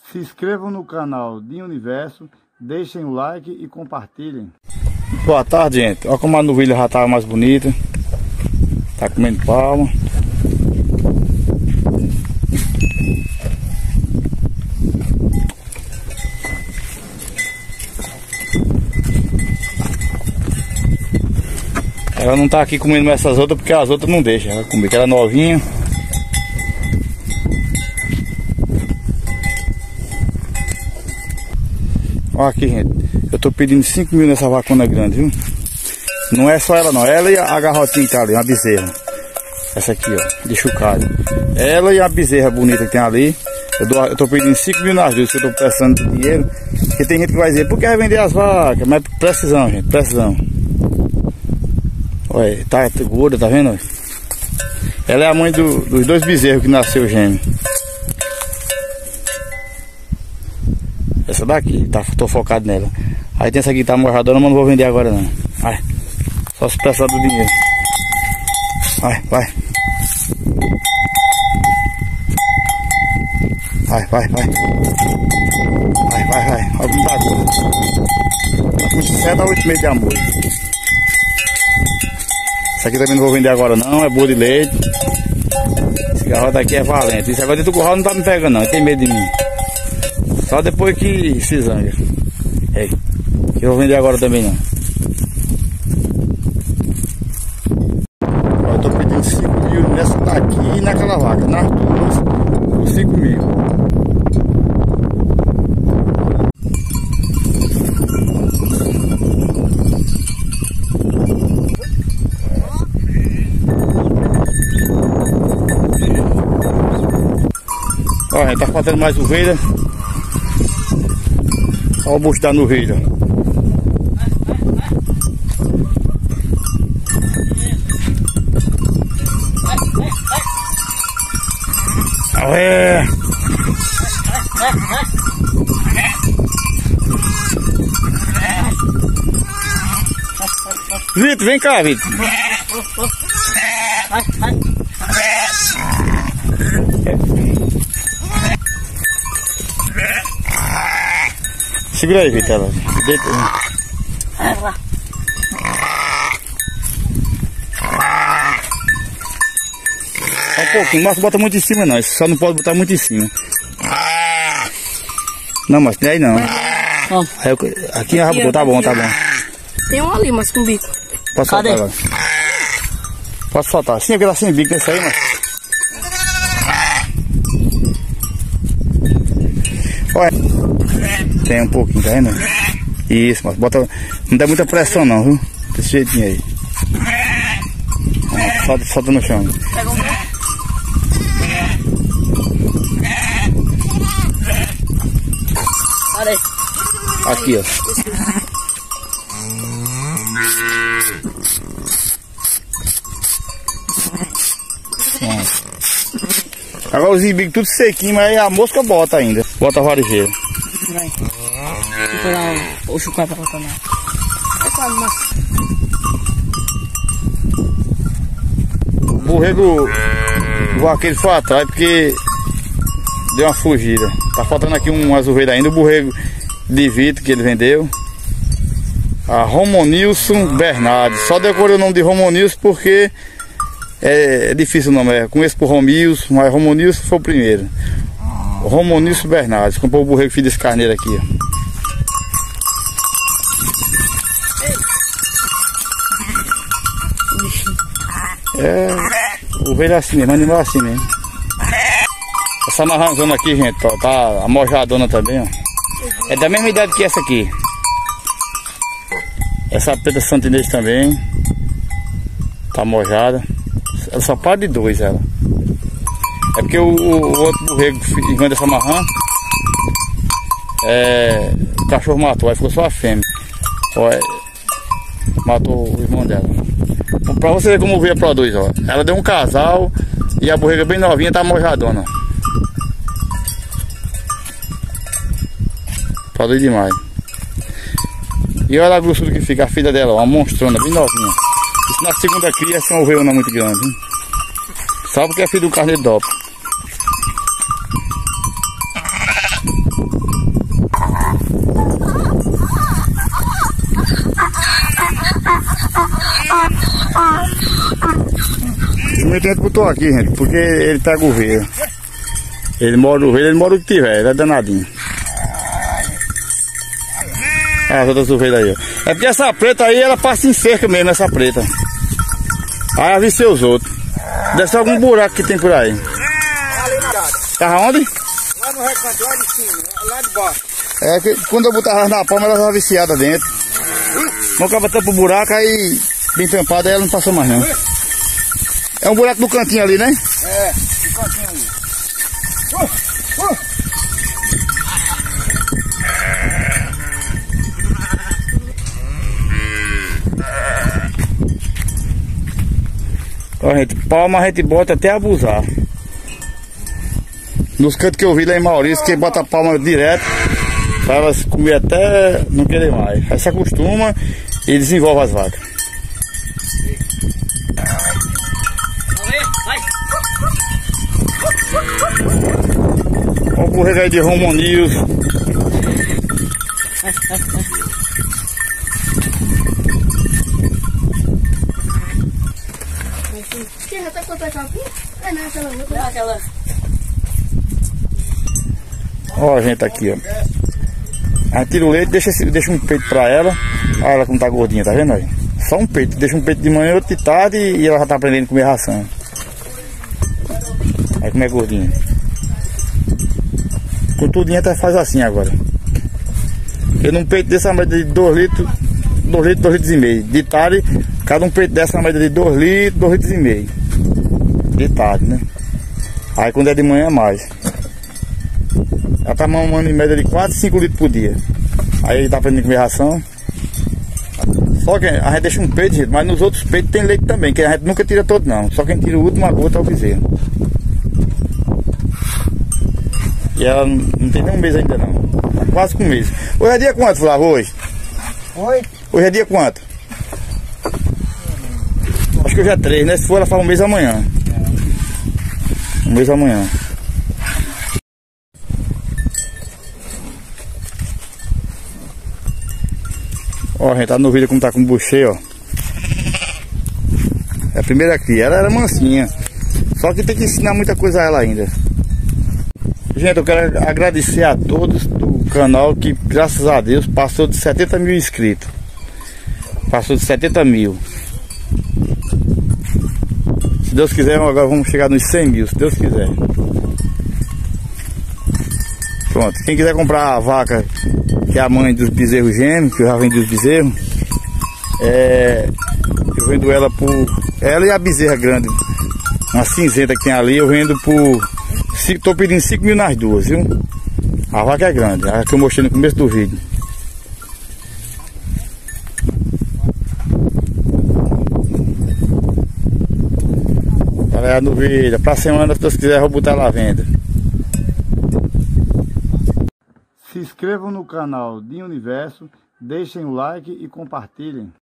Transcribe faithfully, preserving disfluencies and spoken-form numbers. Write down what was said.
Se inscrevam no canal de Universo, deixem o like e compartilhem. Boa tarde, gente. Olha como a novilha já tá mais bonita. Tá comendo palma. Ela não tá aqui comendo mais essas outras porque as outras não deixam ela comer, que ela é novinha. Olha aqui, gente. Eu tô pedindo cinco mil nessa vacuna grande, viu? Não é só ela não, ela e a garrotinha que tá ali, uma bezerra. Essa aqui, ó, de chucalho. Ela e a bezerra bonita que tem ali. Eu, dou, eu tô pedindo cinco mil nas duas, que eu tô precisando de dinheiro. Porque tem gente que vai dizer, por que vai vender as vacas? Mas precisão, gente, precisão. Olha, tá gorda, tá vendo? Ela é a mãe do, dos dois bezerros que nasceu gêmeo. Essa daqui, tá, tô focado nela. Aí tem essa aqui que tá morradona, mas não vou vender agora não. Vai. Só se precisar do dinheiro. Vai, vai. Vai, vai, vai. Vai, vai, vai. Olha como tá gorda. Tá com sete a oito meses de amor. Essa aqui também não vou vender agora não, é boa de leite. Esse garrote aqui é valente. Esse agora de curral não tá me pegando não, tem medo de mim. Só depois que se zanga. É, que eu vou vender agora também não. Eu tô pedindo cinco mil nessa daqui e naquela vaca, nas duas, por cinco mil. Olha, tá faltando mais ovelha. Olha o bucho da novilha. Olha. Vitor, vem cá, Vitor. Segura aí, Vitor. Ela. Deita. Só um pouquinho, mas não bota muito em cima não. Só não pode botar muito em cima. Não, mas tem aí não. Aí eu, aqui já botou, tá bom, tá bom. Tem um ali, mas com bico. Pode soltar agora. Pode soltar. Sim, aquela sem bico nesse aí, mas. Olha. Tem um pouquinho, tá vendo? Isso, mas bota. Não dá muita pressão não, viu? Desse jeitinho aí. Ah, solta, solta no chão. Pega um. Olha aí. Aqui, ó. Agora os ibigos tudo sequinho, mas aí a mosca bota ainda. Bota a varejeira. Vai. Vou pegar o, o chucalho pra botar lá. É claro, mas... O borrego, o vaqueiro foi atrás porque deu uma fugida. Tá faltando aqui umas ovelhas ainda. O borrego de Vitor que ele vendeu. A Romonilson Bernardes. Só decorei o nome de Romonilson porque é, é difícil o nome. É, conheço por Romilson, mas Romonilson foi o primeiro. Romonilson Bernardes. Comprou o borrego filho desse carneiro aqui, ó. É, ovelha assim mesmo, animal assim mesmo. Essa marranzona aqui, gente, ó, tá amojadona também, ó. É da mesma idade que essa aqui. Essa preta santinês também tá mojada. Ela só para de dois, ela. É porque o, o outro borrego igual dessa marrã, é, o cachorro matou, aí ficou só a fêmea. Ó, é, matou o irmão dela. Pra você ver como o ovelha produz, ó. Ela deu um casal e a borrega bem novinha tá mojadona. Produz demais. E olha a grossura que fica a filha dela, ó, uma monstrona bem novinha. Isso na segunda cria é uma ovelha muito grande, hein? Só porque é filho do carneiro doplo. Realmente a gente botou aqui, gente, porque ele pega o veio. Ele mora no veio, ele mora o que tiver, ele é danadinho. Ah, as outras ovelhas aí, ó. É porque essa preta aí, ela passa em cerca mesmo, essa preta. Aí eu avistei os outros. Deve ser algum buraco que tem por aí. Ali na casa. Tava onde? Lá no recanto, lá de cima, lá de baixo. É que quando eu botava elas na palma, elas estavam viciadas dentro. Não acaba tampa o buraco, aí bem tampada, aí ela não passou mais não. É um buraco do cantinho ali, né? É, do cantinho ali. Uh, uh. Ó, gente, palma a gente bota até abusar. Nos cantos que eu vi lá em Maurício, que bota a palma direto para elas comer até não querer mais. Aí se acostuma e desenvolve as vacas. Olha o borrego aí de Romonius. Você já tá com outra aqui? É, não, aquela outra. Não, aquela. Ó, a gente aqui, ó. A gente tira o leite, deixa, deixa um peito pra ela. Olha ela como tá gordinha, tá vendo aí? Só um peito, deixa um peito de manhã, outro de tarde e ela já tá aprendendo a comer ração. Aí como é gordinha. Com tudinho até faz assim agora. Porque num peito dessa média de dois litros, dois litros, dois litros e meio. De tarde, cada um peito dessa média de dois litros, dois litros e meio. De tarde, né? Aí quando é de manhã é mais. Ela tá mamando em média de quatro, cinco litros por dia. Aí tá aprendendo a comer ração. Só que a gente deixa um peito, gente, mas nos outros peitos tem leite também, que a gente nunca tira todo não. Só quem tira o último a gota é o bezerro. E ela não tem nem um mês ainda não. Tá quase com um mês. Hoje é dia quanto, Flávio, hoje? Oi? Hoje é dia quanto? Acho que hoje é três, né? Se for ela faz um mês amanhã. Um mês amanhã. Ó, a gente tá no vídeo como tá com o bucheio, ó. É a primeira cria. Ela era mansinha. Só que tem que ensinar muita coisa a ela ainda. Gente, eu quero agradecer a todos do canal que, graças a Deus, passou de setenta mil inscritos. Passou de setenta mil. Se Deus quiser, agora vamos chegar nos cem mil, se Deus quiser. Pronto, quem quiser comprar a vaca, que é a mãe dos bezerros gêmeos, que eu já vendi os bezerros, é, eu vendo ela por... Ela e a bezerra grande, uma cinzenta que tem ali, eu vendo por... Estou pedindo cinco mil nas duas, viu? A vaca é grande, a que eu mostrei no começo do vídeo. Galera no vídeo, pra semana, se Deus quiser, eu vou botar ela à venda. Se inscrevam no canal de Universo, deixem o like e compartilhem.